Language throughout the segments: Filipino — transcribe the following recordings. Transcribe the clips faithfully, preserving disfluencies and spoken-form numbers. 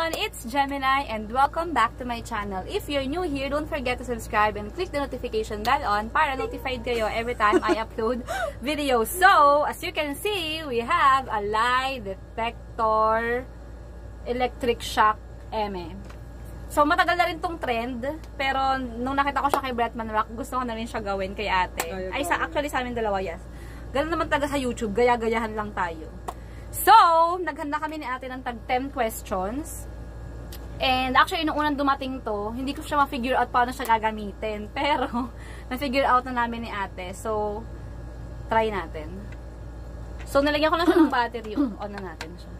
everyone! It's Gemini and welcome back to my channel. If you're new here, don't forget to subscribe and click the notification bell on para notified kayo every time I upload videos. So, as you can see, we have a lie detector electric shock eme. So, matagal na rin tong trend, pero nung nakita ko siya kay Bretman Rock, gusto ko na rin siya gawin kay ate. Ay, sa, actually sa amin dalawa, yes. Ganun naman talaga sa YouTube, gaya-gayahan lang tayo. So, naghanda kami ni ate ng tag ten questions. And actually, nung unang dumating to, hindi ko siya ma-figure out paano siya gagamitin. Pero, na-figure out na namin ni ate. So, try natin. So, nalagyan ko lang siya ng battery. On na natin siya.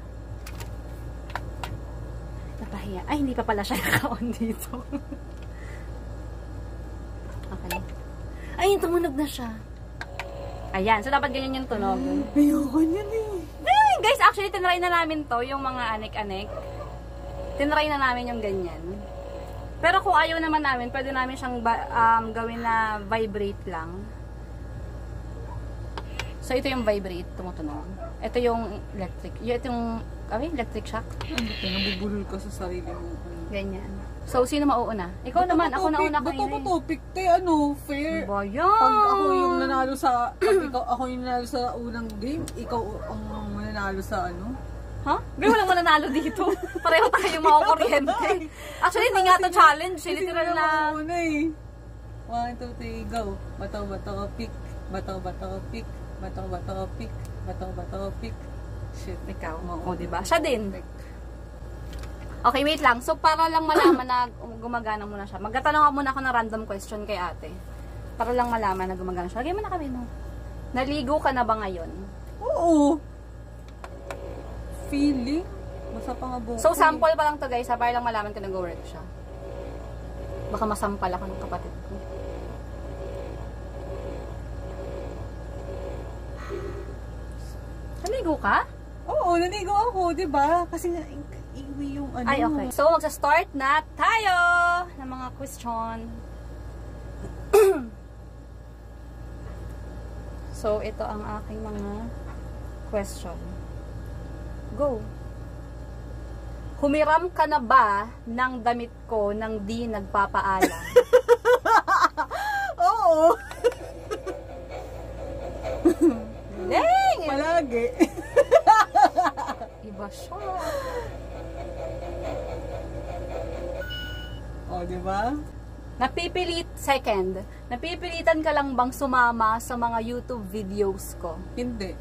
Napahiya. Ay, hindi pa pala siya naka-on dito. Okay. Ay, tumunog na siya. Ayan. So, dapat ganyan yung tunog. Ayoko niyan eh. Guys, actually, tinry na namin to, yung mga anik-anik. Tinry na namin yung ganyan. Pero kung ayaw naman namin, pwede namin siyang um, gawin na vibrate lang. So, ito yung vibrate, tumutunog. Ito yung electric. Ito yung, kami, electric shock. Nabubulol ka sa sarili mo. Ganyan. So, sino mauuna? Ikaw ba't naman, ako nauna kanina. Ba't ako topic? Kaya ano, fair. Ba yan? Pag ako yung nanalo sa, pag ikaw, ako yung nanalo sa unang game, ikaw ang mananalo sa ano? Ha? Huh? May walang mananalo dito. Pareho tayo mga kuryente. Actually, hindi nga to challenge. Literal na. Una eh. One, two, three, go. Bataw, bataw, pick. Bataw, bataw, pick. Bataw, bataw, pick. Bataw, bataw, pick. Shit. Ikaw. O, diba? Siya din. Okay, wait lang. So, para lang malaman na gumagana muna siya. Magtatanong muna ako ng random question kay ate. Para lang malaman na gumagana siya. Lagyan mo na kami, no? Naligo ka na ba ngayon? Oo. Feeling? Basta pa nga buko. So, sample pa lang to guys, ha? Para lang malaman ka nag-work siya. Baka masampal ako ng kapatid ko. Naligo ka? Oo, naligo ako, diba? Kasi nga, iwi yung ano. Ay, okay. So, magsa-start na tayo ng mga question. So, ito ang aking mga question. Go. Humiram ka na ba ng damit ko nang di nagpapaalam? Oo. Dang! Palagi. Iba siya. O, diba? Napipilit, second, napipilitan ka lang bang sumama sa mga YouTube videos ko? Hindi.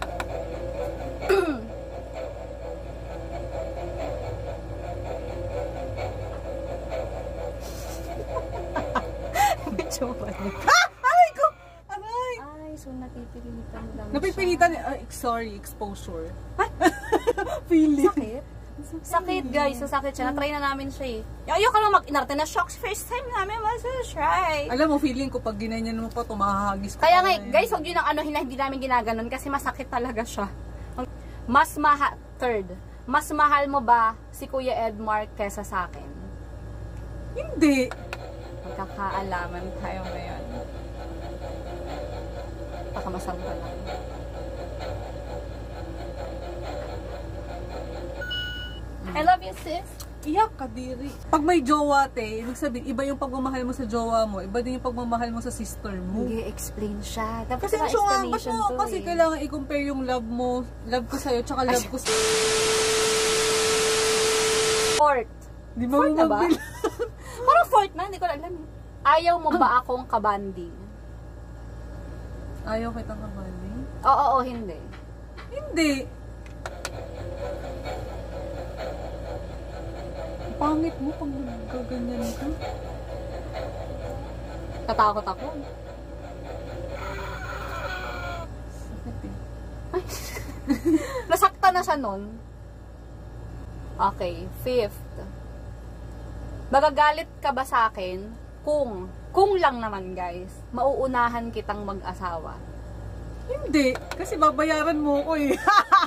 Medyo balik. Ah! Aray ko! Aray! Ay, so napipilitan lang Napipilitan, uh, sorry, exposure. Feeling. Sakit? Sakit guys, so sakit siya. Na-try na namin siya eh. Ayoko lang mag-inarte na shocks. First time namin mas-try. Alam mo, feeling ko pag ginanyan mo pa, tumahagis ko. Kaya nga, guys, huwag yun ang ano, hindi namin ginaganon kasi masakit talaga siya. Mas mahal, third, mas mahal mo ba si Kuya Edmar kesa sa akin? Hindi. Magkakaalaman tayo ngayon. Baka masangka lang. I love you, sis. Iyak ka, diri. Pag may jowa, te, ibig sabihin, iba yung pagmamahal mo sa jowa mo, iba din yung pagmamahal mo sa sister mo. Nag-explain siya. Dapat kasi na siya nga, ba't explanation mo, to kasi eh. kailangan i-compare yung love mo, love ko sa'yo, tsaka love ko sa... Fourth. Di ba Fourth mo na ba? magbil- Parang fourth na, hindi ko alam. Ayaw mo ba akong kabanding? Ayaw kitang kabanding? Oo, oo, hindi. Hindi. Pangit mo pag nagaganyan ka. Tatakot ako. Sakit eh. Ay. Nasakta na siya nun. Okay, fifth. Magagalit ka ba sa akin kung, kung lang naman guys, mauunahan kitang mag-asawa? Hindi. Kasi babayaran mo ko eh.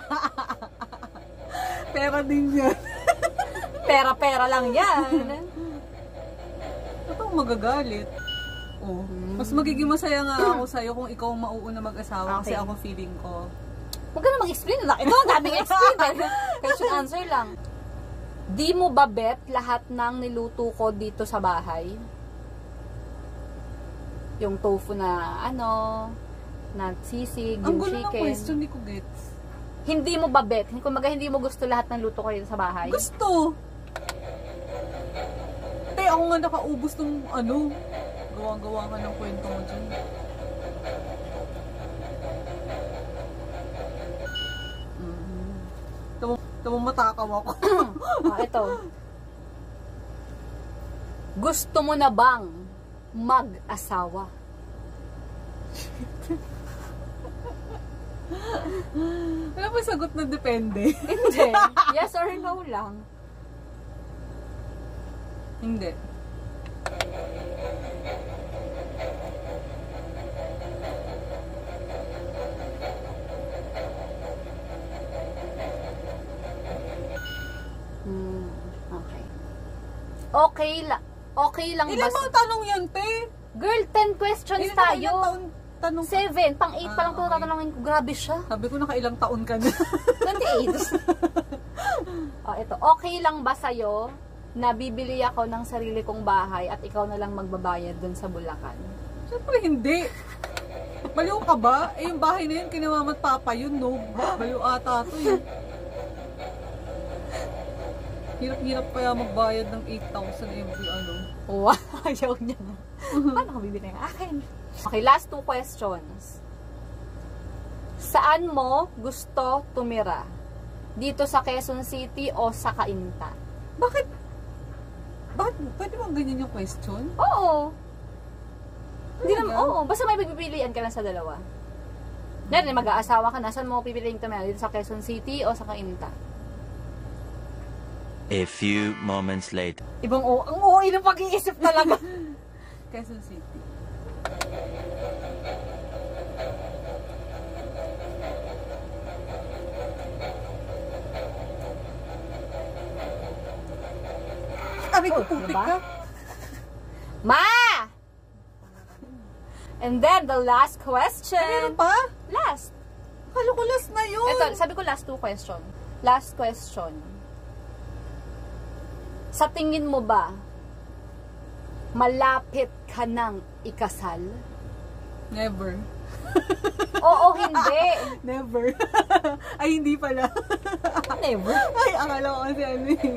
Pera din yan. Pera-pera lang yan. Ba't ako magagalit? Oh. Mas magiging masaya nga ako sa'yo kung ikaw ang mauuna mag-asawa kasi Okay. ako feeling ko. Huwag ka na mag-explain na. Ito ang daming explain. Question answer lang. Di mo ba bet lahat ng niluto ko dito sa bahay? Yung tofu na ano, na sisig, Ang yung gulo ng chicken. question, hindi ko gets. Hindi mo ba bet? Kung maga hindi mo gusto lahat ng luto ko dito sa bahay? Gusto! Te, ako nga nakaubos ng ano, gawa-gawa ka ng kwento mo dyan. Mm-hmm. Tamo, tamo matakaw ako. Ah, ito. Gusto mo na bang mag-asawa? Alam mo, sagot na depende. Hindi. Yes or no lang. Hindi. Hmm, okay. Okay lang. Okay lang ba? Ilan bang tanong yan, te? Girl, ten questions Ilan na- ilang tayo. taon tanong ka? Seven. Pang eight pa lang Ah, ito okay. tatanungin ko. Grabe siya. Sabi ko nakailang taon ka na. twenty-eight. Oh, ito. Okay lang ba sa'yo na bibili ako ng sarili kong bahay at ikaw na lang magbabayad dun sa Bulacan? Siyempre hindi. Baliw ka ba? Eh, yung bahay na yun, kinamamat papa yun, no? Baliw ata to eh. Hirap-hirap kaya magbayad ng eight thousand every ano. Wow, ayaw niya. Paano ko bibili ng akin? Okay, last two questions. Saan mo gusto tumira? Dito sa Quezon City o sa Cainta? Bakit? Bakit? Pwede bang ganyan yung question? Oo. Hindi naman, Talaga? oo. Basta may pipilian ka lang sa dalawa. Dahil mag-aasawa ka na, saan mo pipiliin tumira? Dito sa Quezon City o sa Cainta? A few moments later. Ibang oo. Ang oo, ng pag-iisip talaga. Quezon City. Sabi ko, Oh, putik diba? ka. Ma! And then, the last Ano question. pa? Last. Kalo ko last na yun. Ito, sabi ko last two question. Last question. Sa tingin mo ba, malapit ka nang ikasal? Never. Oo, hindi. Never. Ay, hindi pala. Never. Ay, akala ko kasi ano eh.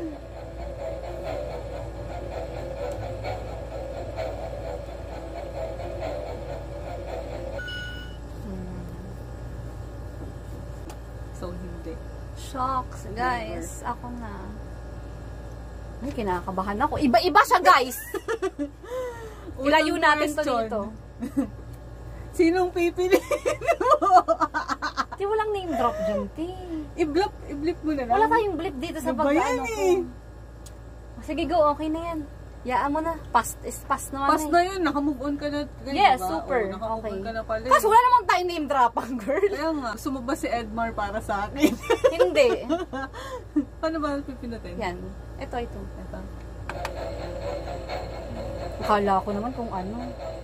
So, hindi. Shocks, guys. Ako na. Ay, kinakabahan ako. Iba-iba siya, guys. Ilayo Unang natin to question. dito. Sinong pipiliin mo? Di, walang name drop dyan, ti. I-blip, i-blip mo na lang. Wala tayong blip dito sa Ano ba yan pag-ano ko. eh? Sige, go. Okay na yan. Yaan mo na. Past is past naman Pas eh. na yun, nakamove on ka na. Ganyan Yes, ba? super. Oo, nakamove Okay. on ka na pala. eh. Kaso wala namang tayong name droppang, girl. Kaya nga, gusto mo ba si Edmar para sa akin? Hindi. Paano ba pipinutin? Yan. Ito, ito. Ito. Akala ko naman kung ano.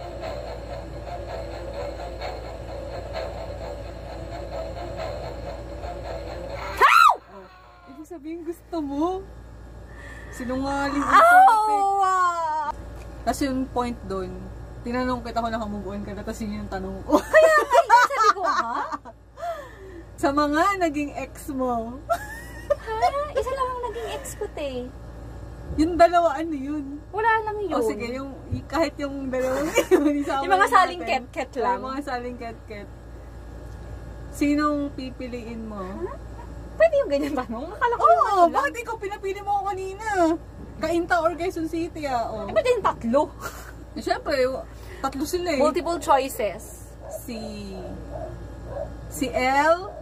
Oh, ibig sabihin gusto mo? Sinungaling ang topic. Ow! Tapos yung point doon, tinanong kita kung nakamove on ka na, tapos yun yung tanong ko. Sabi ko, ha? Sa mga naging ex mo, Ha? Isa lang ang naging ex ko, te. yung dalawa ano yun? Wala lang yun. O sige, yung, y- kahit yung dalawang yun, isama Yung mga na saling natin. ket-ket Oo, lang. yung mga saling ket-ket. Sinong pipiliin mo? Pwede yung ganyan tanong? Akala ko Oo, yung ano lang. bakit ikaw pinapili mo ako kanina? Cainta or Quezon City ah. Oh. Eh, pwede yung tatlo. Eh, syempre, tatlo sila eh. Multiple choices. Si... Si L,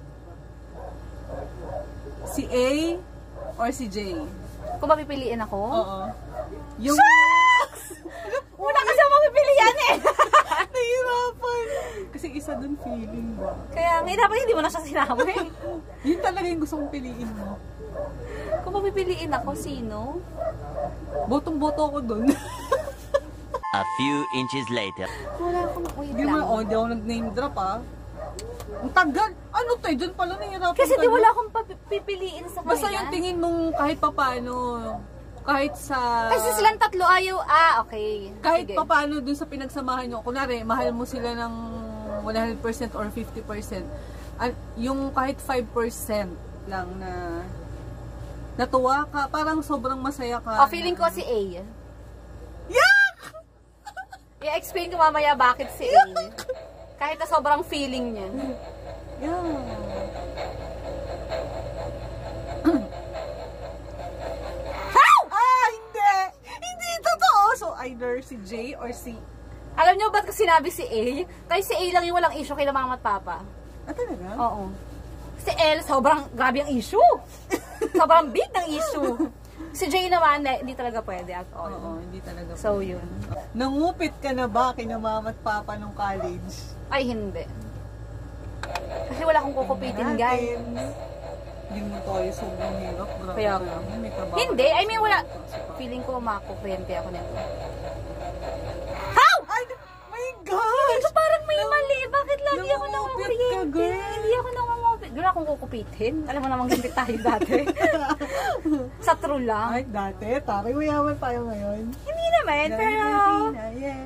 si A, or si J. Kung mapipiliin ako? Oo. Yung... Una kasi ako mapipilian eh. Nahirapan. Kasi isa dun feeling ba? Kaya nga, dapat hindi mo na siya sinama eh. Yun talaga yung gusto kong piliin mo. Kung mapipiliin ako, sino? Botong-boto ako dun. A few inches later. Wala akong, wait Hindi mo, lang. oh, di ako nag-name drop ah. Ang tagal. Ano to? Doon pala nahihirapan Kasi ka di na. wala akong pipiliin sa kanila. Basta yung tingin mong kahit papano, kahit sa... Kasi silang tatlo ayaw, ah, okay. Kahit Sige. papano dun sa pinagsamahan nyo, kunwari, mahal mo sila ng one hundred percent or fifty percent, an- yung kahit five percent lang na natuwa ka, parang sobrang masaya ka. Oh, feeling ko si A. Yak! I-explain ko mamaya bakit si A. Kahit na sobrang feeling niya. Yeah. Ah, hindi! Hindi totoo! So, either si J or si... Alam niyo ba't ko sinabi si A? Kasi si A lang yung walang issue kay mama at papa. Ah, talaga? Oo. Si L, sobrang grabe ang issue. Sobrang big ng issue. Si J naman, eh, hindi talaga pwede at all. Oo, hindi talaga. So, yun. Nangupit ka na ba kina mama at papa nung college? Ay, hindi. Kasi wala akong kukupitin, guys. Hindi mo tayo sobrang hirap. Grabe Kaya ka nga. naman, may trabaho. Hindi, I mean, wala. Feeling ko makukuryente ako nito. How? Ay, my gosh! Ito parang may mali. Bakit lagi ako Nangungupit ka, nangukuryente? girl. Hindi ako nangungupit. Girl, akong kukupitin. Alam mo namang ganti tayo dati. Sa true lang. Ay, dati, taray, mayaman tayo ngayon. Hindi naman, pero... Yeah.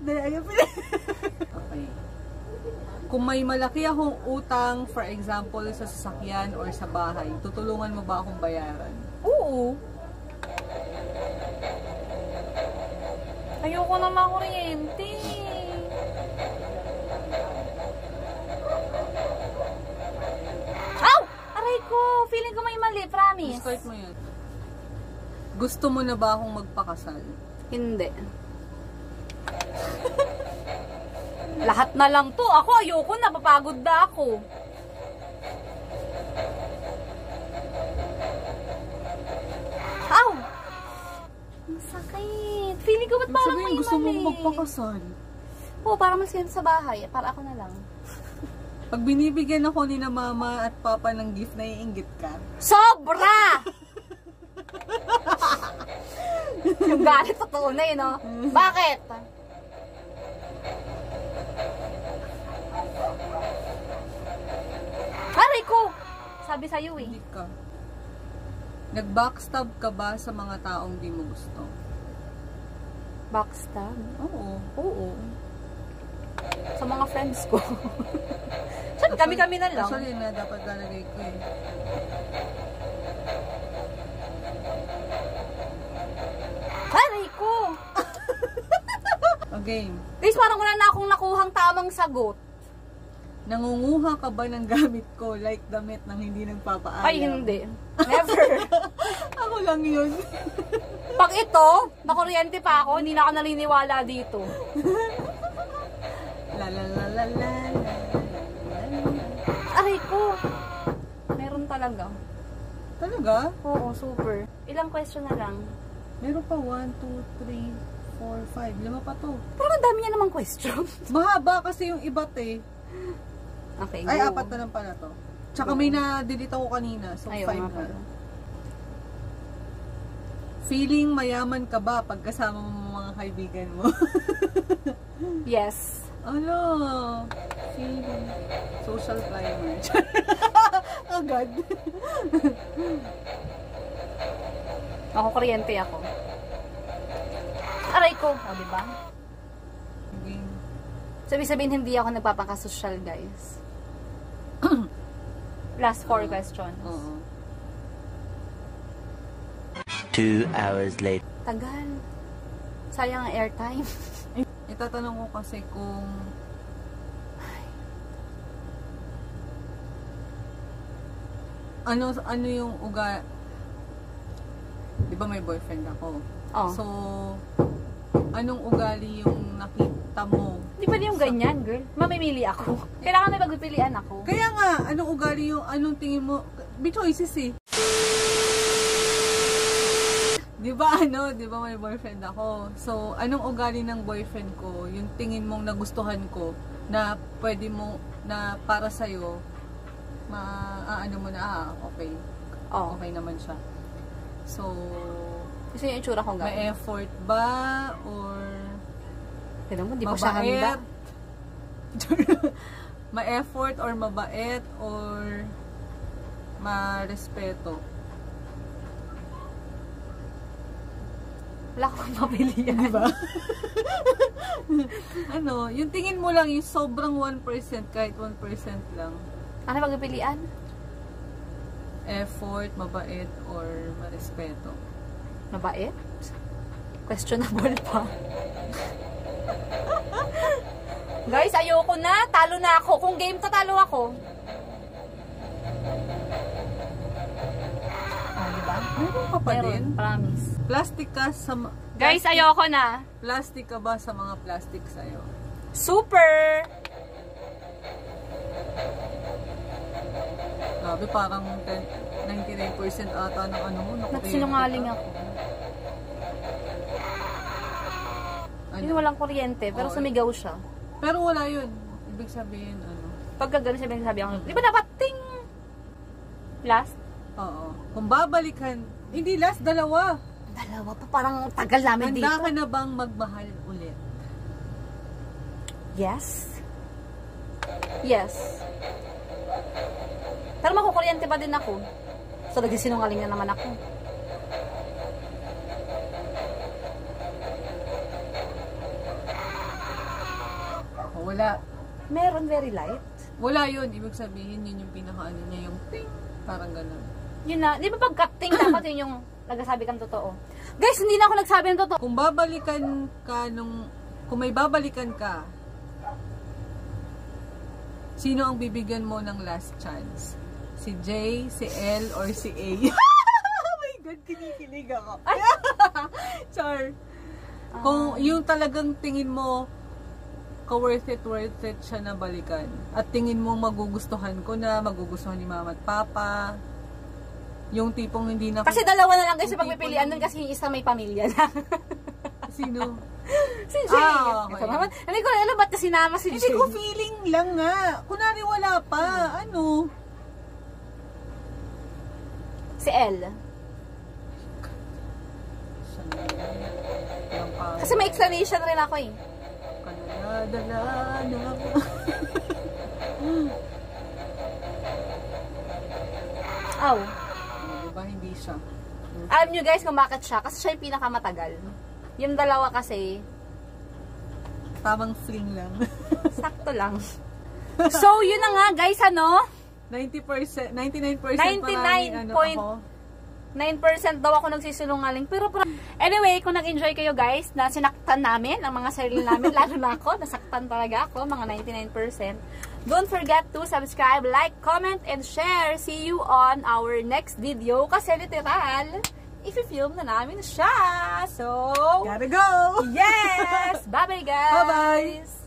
Okay. Kung may malaki akong utang, for example, sa sasakyan or sa bahay, tutulungan mo ba akong bayaran? Oo. Ayoko na makuryente. Aw! Aray ko! Feeling ko may mali, promise. Start mo yan. Gusto mo na ba akong magpakasal? Hindi. Lahat na lang to. Ako ayoko na. Papagod na ako. Aw! Ang sakit. Feeling ko ba't Ibig parang sabihin, may gusto mo mali? magpakasal? Oo, para mas sa bahay. Para ako na lang. Pag binibigyan ako ni na mama at papa ng gift, naiinggit ka? Sobra! Yung galit totoo na yun, no? Bakit? Aray ko! Sabi sa'yo eh. Hindi ka. Nag-backstab ka ba sa mga taong di mo gusto? Backstab? Oo. Oo. Sa mga friends ko. Saan kami-kami na lang? Actually, na dapat lalagay ko eh. Aray ko! Okay. Guys, parang wala na akong nakuhang tamang sagot. Nangunguha ka ba ng gamit ko like damit nang hindi nagpapaalam? Ay, hindi. Never. Ako lang yun. Pag ito, nakuryente pa ako, hindi na ako naniniwala dito. La la la la la la. Aray ko! Meron talaga. Talaga? Oo, super. Ilang question na lang. Meron pa one, two, three, four, five. Lima pa to. Parang ang dami niya namang question. Mahaba kasi yung iba't eh. Okay, Ay, go. apat na lang pala to. Tsaka may na-delete ako kanina. So, Ayaw five nga na. pala. Feeling mayaman ka ba pag kasama mo mga kaibigan mo? Yes. Ano? Feeling. Social climber. Agad. Ako, kuryente ako. Aray ko! O, diba? Game. Sabi-sabihin, hindi ako nagpapakasosyal, guys. Last four questions. Oo. Two hours later. Tagal. Sayang ang airtime. Itatanong ko kasi kung ano ano yung uga, di ba may boyfriend ako? Oh. So, anong ugali yung nakita mo? Hindi pwede yung ganyan, girl. Mamimili ako. Kailangan may pagpipilian ako. Kaya nga, anong ugali yung, anong tingin mo? Be choices eh. Di ba ano, di ba may boyfriend ako? So, anong ugali ng boyfriend ko, yung tingin mong nagustuhan ko, na pwede mo, na para sa'yo, maaano mo na, ah, okay. Oh. Okay naman siya. So, Gusto niyo yung itsura ko, may guys? effort ba? Or Tignan mo, di pa siya handa. mabait? ma-effort or mabait or ma-respeto? Wala akong mapilihan. Diba? Ano, yung tingin mo lang yung sobrang one percent, kahit one percent lang. Ano pagpipilian? Effort, mabait, or marespeto. Mabait? Questionable pa. Guys, ayoko na. Talo na ako. Kung game to, talo ako. Ah, diba? Meron ka pa din? Meron, promise. Plastic ka sa... ma- Guys, plastic- ayoko na. Plastic ka ba sa mga plastic sa'yo? Super! Grabe, parang ten, ninety-nine percent ata ng ano mo. Nagsinungaling ako. Ano? Yun walang kuryente, pero Oo. sumigaw siya. Pero wala yun. Ibig sabihin, ano? Pag gano'n sabi sabi ako, di ba dapat ting? Last? Oo. Kung babalikan, hindi last, dalawa. Dalawa pa, parang tagal namin dito. Handa ka na bang magmahal ulit? Yes. Yes. Pero makukuryente pa din ako. So, nagsisinungaling na naman ako. O, wala. Meron very light. Wala yun. Ibig sabihin, yun yung pinaka-ano niya, yung ting. Parang ganun. Yun na, di ba pag-cutting dapat yun yung nagsasabi kang totoo? Guys, hindi na ako nagsabi ng totoo. Kung babalikan ka nung... Kung may babalikan ka, sino ang bibigyan mo ng last chance? Si J, si L, or si A? Oh my God, kinikilig ako. Char. Kung yung talagang tingin mo, ka-worth it, worth it siya na balikan. At tingin mo magugustuhan ko na, magugustuhan ni mama at papa. Yung tipong hindi na... Kasi dalawa na lang guys sa Yung pagpipilian tipong- doon kasi yung isa may pamilya na. Sino? Si Jay. Ah, okay. Ito naman, hindi ko alam ba't kasi sinama si Hindi Jay. ko feeling lang nga. Kunwari wala pa. Ano? Si L. Siya na yan. Walang pa- Kasi may explanation rin ako eh. Kanala-dala na ako. Aw. Diba hindi siya? Alam nyo guys kung bakit siya? Kasi siya yung pinakamatagal. Yung dalawa kasi, Tamang fling lang. sakto lang. So, yun na nga guys, ano? ninety percent, ninety-nine percent ninety-nine maraming ano point- ako. nine percent daw ako nagsisinungaling. Pero, pero, anyway, kung nag-enjoy kayo guys, na sinaktan namin, ang mga sarili namin, lalo na ako, nasaktan talaga ako, mga ninety-nine percent. Don't forget to subscribe, like, comment, and share. See you on our next video. Kasi literal, i-film na namin siya. So, Gotta go! yes! Bye-bye guys! Bye-bye!